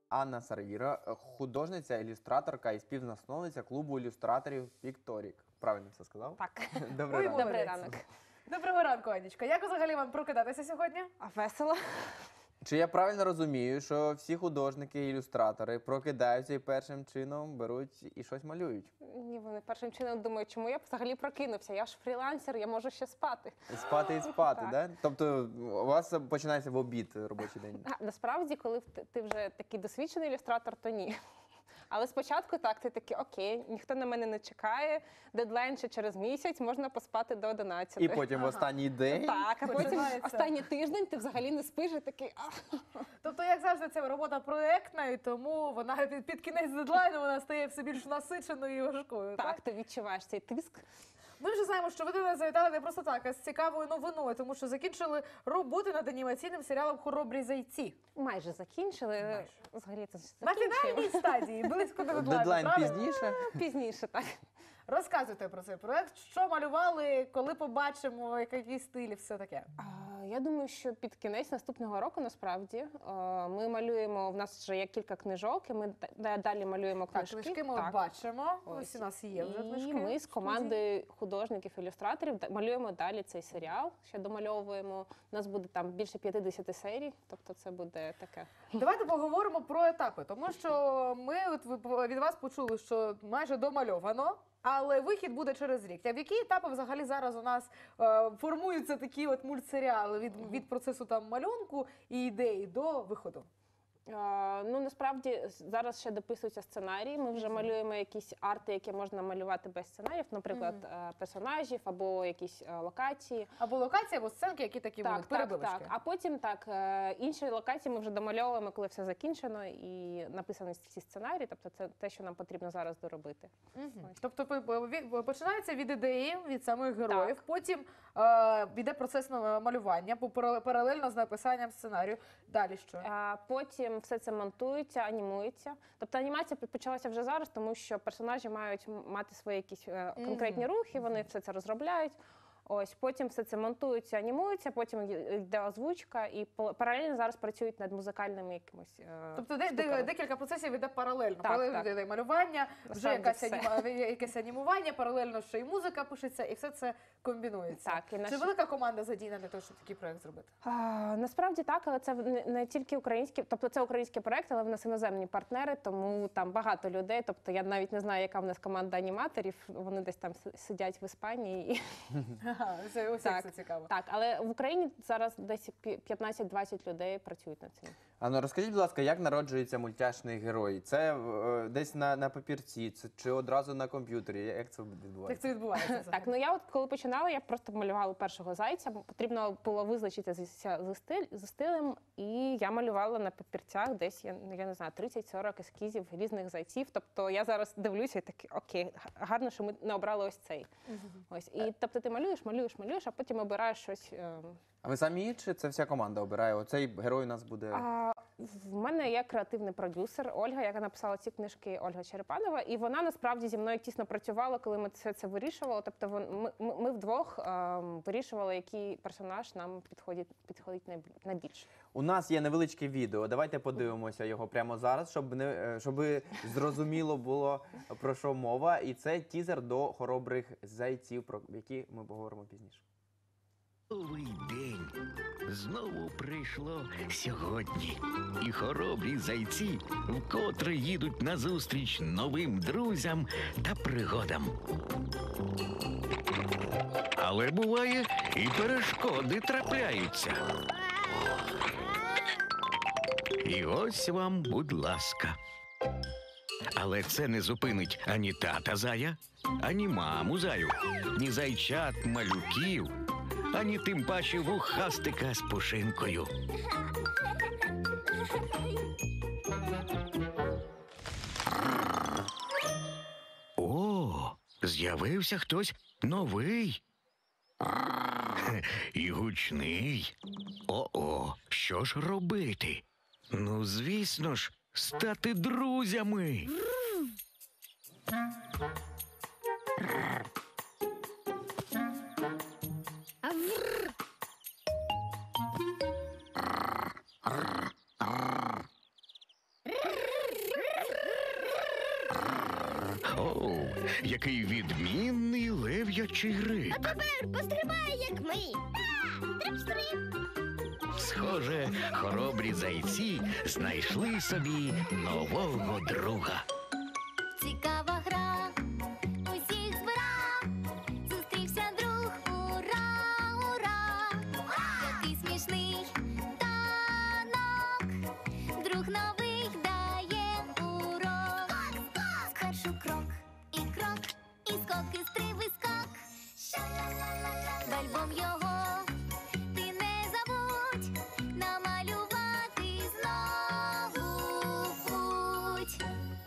Анна Сарвіра, художниця, ілюстраторка і співзасновниця клубу ілюстраторів «Пікторік». Правильно все сказав? Так. Добрий ранок. Добрий ранок. Доброго ранку, Анічка. Як взагалі вам прокидатися сьогодні? А весело? Чи я правильно розумію, що всі художники і ілюстратори прокидаються і першим чином беруть і щось малюють? Ні, вони першим чином думають, чому я взагалі прокинувся. Я ж фрілансер, я можу ще спати. Спати і спати, Так. да? Тобто у вас починається в обід робочий день? Насправді, коли ти вже такий досвідчений ілюстратор, то ні. Але спочатку так, ти такий, окей, ніхто на мене не чекає, дедлайн ще через місяць, можна поспати до 11. І потім в останній день? Так, а потім Починається. останній тиждень ти взагалі не спиш і такий, Тобто, як завжди, це робота проєктна, і тому вона під кінець дедлайну вона стає все більш насиченою і важкою. так, ти відчуваєш цей тиск. Ми вже знаємо, що ви до нас завітали не просто так, а з цікавою новиною, тому що закінчили роботу над анімаційним серіалом «Хоробрі зайці». Майже закінчили. Взагалі це На закінчуємо. фінальній стадії, близько до дедлайну. Дедлайн правильно? пізніше? Пізніше, так. Розказуйте про цей проєкт, що малювали, коли побачимо, який стиль і все таке. Я думаю, що під кінець наступного року, насправді, ми малюємо, в нас вже є кілька книжок, і ми далі малюємо Так, книжки. книжки ми Так. бачимо, Ось. ось у нас є вже І книжки. ми з командою художників-ілюстраторів малюємо далі цей серіал, ще домальовуємо. У нас буде там більше 50 серій, тобто це буде таке. Давайте поговоримо про етапи, тому що ми від вас почули, що майже домальовано, але вихід буде через рік. А в які етапи взагалі зараз у нас формуються такі от мультсеріали від процесу там малюнку і ідеї до виходу? Ну, насправді, зараз ще дописуються сценарії. Ми вже малюємо якісь арти, які можна малювати без сценаріїв, наприклад, персонажів або якісь локації. Або локації, або сценки, які такі будуть, перебивочки. Так. А потім інші локації ми вже домальовуємо, коли все закінчено і написані всі сценарії. Тобто це те, що нам потрібно зараз доробити. Ось. Тобто починається від ідеї, від самих героїв, Так. потім йде процес малювання, паралельно з написанням сценарію. Далі що? Потім все це монтується, анімується. Тобто анімація почалася вже зараз, тому що персонажі мають мати свої якісь конкретні рухи, вони все це розробляють. Ось, потім все це монтується, анімується, потім йде озвучка, і паралельно зараз працюють над музикальними якимось Тобто штуками. декілька процесів йде паралельно. Так, Паралельно так. йде малювання, вже Насправді якесь анімування, паралельно ще й музика пишеться, і все це комбінується. Так, і Чи велика команда задіяна для того, щоб такий проєкт зробити? Насправді так, але це не тільки український, тобто це український проєкт, але в нас іноземні партнери, тому там багато людей. Тобто я навіть не знаю, яка в нас команда аніматорів, вони десь там сидять в Іспанії. Це усіх це цікаво. Так, але в Україні зараз десь 15-20 людей працюють над цим. Анно, розкажіть, будь ласка, як народжується мультяшний герой? Це десь на папірці, чи одразу на комп'ютері? Як це відбувається? Як це відбувається? Так, ну я от коли починала, я просто малювала першого зайця. Потрібно було визначитися зі стилем, і я малювала на папірцях десь, я не знаю, 30-40 ескізів різних зайців. Тобто я зараз дивлюся і такі, окей, гарно, що ми не обрали ось цей. Ось. І тобто ти малюєш, а потім обираєш щось. А ви самі, чи це вся команда обирає? Оцей герой у нас буде... В мене є креативний продюсер Ольга, яка написала ці книжки, Ольга Черепанова, і вона насправді зі мною тісно працювала, коли ми все це вирішували. Тобто ми вдвох вирішували, який персонаж нам підходить найбільше. У нас є невеличке відео, давайте подивимося його прямо зараз, щоб зрозуміло було, про що мова. І це тізер до «Хоробрих зайців», про які ми поговоримо пізніше. Новий день знову прийшло сьогодні, і хоробрі зайці вкотре їдуть назустріч новим друзям та пригодам. Але буває, і перешкоди трапляються. І ось вам, будь ласка. Але це не зупинить ані тата зая, ані маму заю, ні зайчат-малюків, ані тим паче вухастика з пушинкою. О, з'явився хтось новий. І гучний. О-о, що ж робити? Ну, звісно ж, стати друзями. який відмінний лев'ячий гриб. Тепер пострибай, як ми. Трип-стрип. Схоже, хоробрі зайці знайшли собі нового друга. Цікава гра, усіх збира. Зустрівся друг, ура, ура. Який смішний танок. Друг новий дає урок. Спершу крок, і скок, і стриб, і скок. Бальбом його ти не забудь. Намалювати знову путь.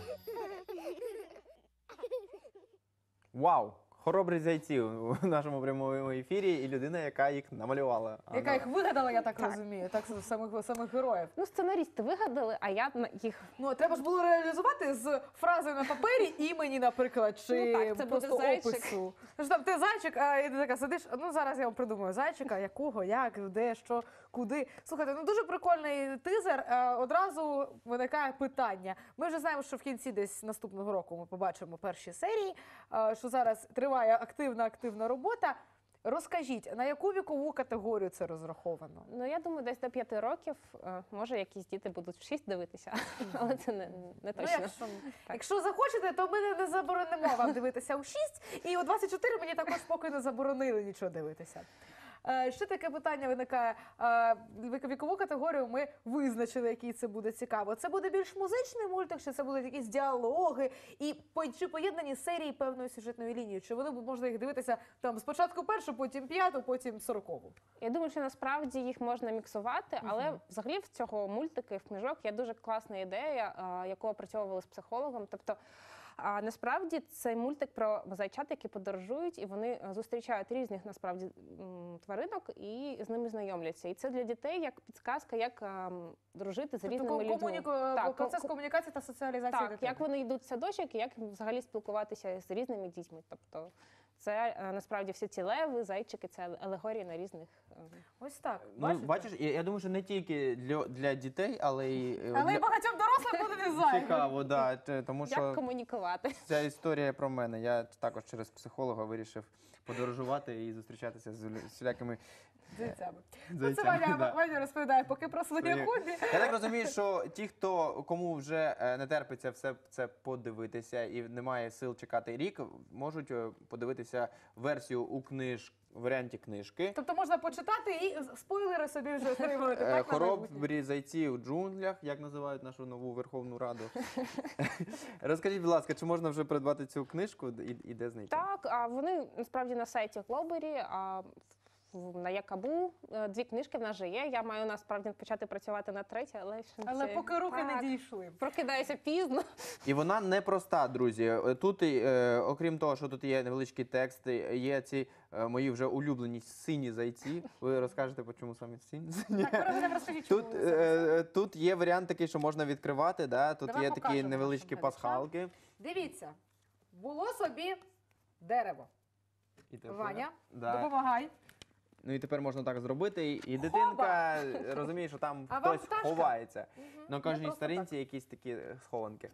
Вау! Хоробрі зайці у нашому прямому ефірі і людина, яка їх намалювала. Яка їх вигадала, я так розумію, так самих героїв. Ну, сценарісти вигадали, а я їх Ну, треба ж було реалізувати з фрази на папері імені, наприклад, чи Ну, так, це просто буде зайчик. опису. Ну, ж там ти зайчик, а ти така сидиш, ну зараз я вам придумаю зайчика, якого, як, де, що, куди. Слухайте, ну дуже прикольний тизер. Одразу виникає питання. Ми вже знаємо, що в кінці десь наступного року ми побачимо перші серії, що зараз триває активна робота. Розкажіть, на яку вікову категорію це розраховано? Ну, я думаю, десь до 5 років, може, якісь діти будуть в 6 дивитися, але це не Ну, точно. якщо захочете, то ми не заборонимо вам дивитися у 6, і у 24 мені також поки не заборонили нічого дивитися. Ще таке питання виникає. Вікову категорію ми визначили, який це буде цікаво. Це буде більш музичний мультик, чи це будуть якісь діалоги, і чи поєднані серії певною сюжетною лінією? Чи вони можна їх дивитися там спочатку першу, потім п'яту, потім 40-ту? Я думаю, що насправді їх можна міксувати, але взагалі в цього мультики, в книжок є дуже класна ідея, яку опрацьовували з психологом. Тобто, насправді цей мультик про зайчат, які подорожують, і вони зустрічають різних насправді тваринок і з ними знайомляться. І це для дітей як підказка, як дружити з різними людьми. Процес комунікації та соціалізації Так, дитини. як вони йдуть в садочок і як взагалі спілкуватися з різними дітьми. Тобто це насправді всі ці леви, зайчики, це алегорії на різних. Ось так. Ну, бачиш, я думаю, що не тільки для дітей, але й Але і багатьом дорослим буде не зайвим. цікаво, да, тому Як що комунікувати? ця історія про мене. Я також через психолога вирішив подорожувати і зустрічатися з всілякими Зайцями. Ну, це зайцями. да. Ваня розповідає поки про своє Своє. хобі. Я так розумію, що ті, кому вже не терпиться все це подивитися і немає сил чекати рік, можуть подивитися версію у варіанті книжки. Тобто можна почитати і спойлери собі вже отримувати. Так, на майбутнє. Хоробрі зайці у джунглях, як називають нашу нову Верховну Раду. Розкажіть, будь ласка, чи можна вже придбати цю книжку і де знайти? Так, а вони насправді на сайті Глобері, на Якабу. 2 книжки в нас вже є. Я маю насправді почати працювати над 3-ю, але ще Але поки руки не Так. дійшли. Прокидаюся пізно. І вона непроста, друзі. Тут, окрім того, що тут є невеличкий текст, є ці мої вже улюблені сині зайці. Ви розкажете, чому саме сині? Так, переходимо, розкажіть, чому Тут, ви зараз. тут є варіант такий, що можна відкривати. Да? Тут Давай є такі покажемо невеличкі нашим глядачам. пасхалки. Дивіться, було собі дерево. І тепер- Ваня, Да. допомагай. Ну і тепер можна так зробити, і дитинка розуміє, що там А вам хтось пташка? ховається. На Не кожній просто сторінці якісь такі схованки.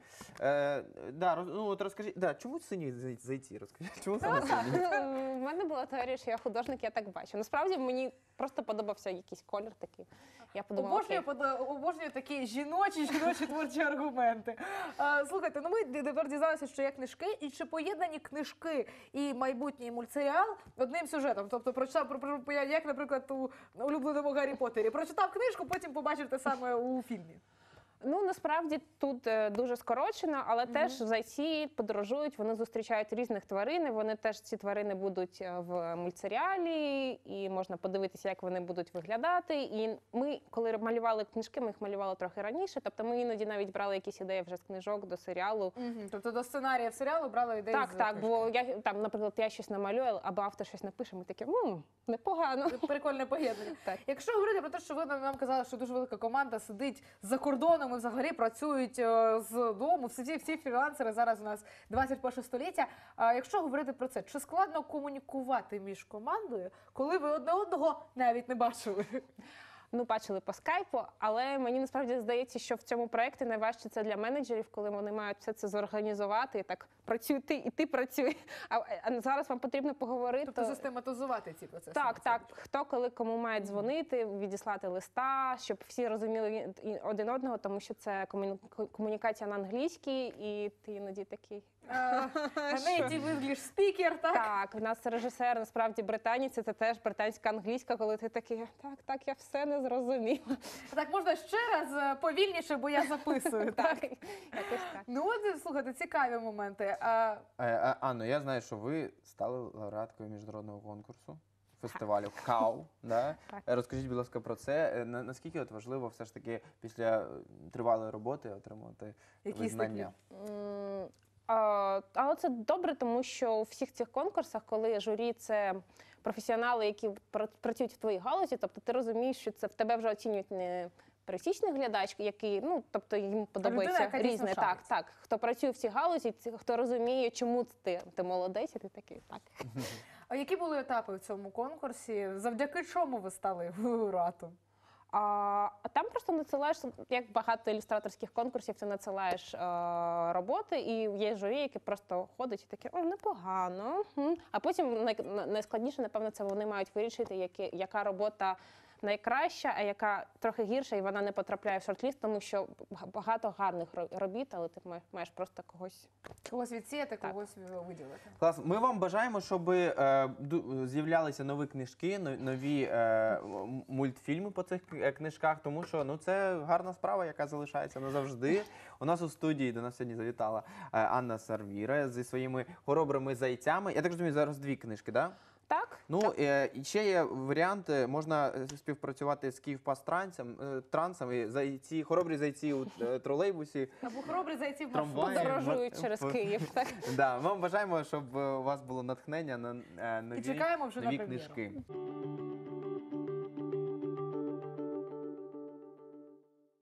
Ну от розкажіть, чому сині зайці? Розкажіть, чому саме сині? У мене була теорія, що я художник, я так бачу. Насправді мені просто подобався якийсь колір такий. Я подумала, окей. Обожнюю такі жіночі творчі аргументи. Слухайте, ну ми тепер дізналися, що є книжки, і чи поєднані книжки і майбутній мультсеріал одним сюжетом. Тобто прочитав, як, наприклад, у улюбленому Гаррі Поттері. Прочитав книжку, потім побачив те саме у фільмі. Ну, насправді тут дуже скорочено, але теж зайці подорожують, вони зустрічають різних тварин, і вони теж ці тварини будуть в мультсеріалі, і можна подивитися, як вони будуть виглядати. І ми, коли малювали книжки, ми їх малювали трохи раніше, тобто ми іноді навіть брали якісь ідеї вже з книжок до серіалу. Тобто до сценаріїв серіалу брали ідеї з Так, книжки. бо я там, наприклад, я щось намалюю, або автор щось напише, ми такі, непогано. Прикольне поєднання. Так. Якщо говорити про те, що ви нам казали, що дуже велика команда сидить за кордоном і взагалі працюють з дому, всі фрілансери зараз у нас 21 століття. Якщо говорити про це, чи складно комунікувати між командою, коли ви одне одного навіть не бачили? Ну, бачили по скайпу, але мені насправді здається, що в цьому проєкті найважче це для менеджерів, коли вони мають все це зорганізувати і так працюй ти, і ти працюй. А зараз вам потрібно поговорити. Тобто систематизувати ці процеси. Так, так. Хто коли кому має дзвонити, відіслати листа, щоб всі розуміли один одного, тому що це комунікація на англійській, і ти іноді такий. Native English speaker, так? Так, в нас режисер насправді британець, це теж британська англійська, коли ти такий, так, я все не зрозуміла. Так, можна ще раз повільніше, бо я записую. Так, якось так. Ну, от, слухайте, цікаві моменти. Анно, я знаю, що ви стали лауреаткою міжнародного конкурсу, фестивалю КАУ. Да? Так. Розкажіть, будь ласка, про це. Наскільки от важливо все ж таки після тривалої роботи отримувати Якісь визнання? Але це добре, тому що у всіх цих конкурсах, коли журі це професіонали, які працюють в твоїй галузі, тобто ти розумієш, що це в тебе вже оцінюють не пересічний глядач, який, тобто їм подобається яка дійсно різне. шарить. Так, хто працює в цій галузі, хто розуміє, чому ти молодець, і ти такий, так. А які були етапи в цьому конкурсі? Завдяки чому ви стали лауреатом? А там просто надсилаєш, як багато ілюстраторських конкурсів, ти надсилаєш роботи, і є журі, які просто ходять і такі, непогано. А потім найскладніше, напевно, це вони мають вирішити, яка робота найкраща, а яка трохи гірша, і вона не потрапляє в шорт-ліст, тому що багато гарних робіт, але ти маєш просто Когось відсіяти, Так. когось виділити. Клас. Ми вам бажаємо, щоб з'являлися нові книжки, нові мультфільми по цих книжках, тому що це гарна справа, яка залишається назавжди. У нас у студії до нас сьогодні завітала Анна Сарвіра зі своїми хоробрими зайцями. Я так розумію, зараз 2 книжки, так? Да? Так. І ще є варіант, можна співпрацювати з Київпастрансом, і хоробрі зайці у тролейбусі. Або хоробрі зайці в Трамваї. маршрутці. Подорожують через Київ. Так. Да, вам бажаємо, щоб у вас було натхнення на І чекаємо вже на нові прем'єру. книжки.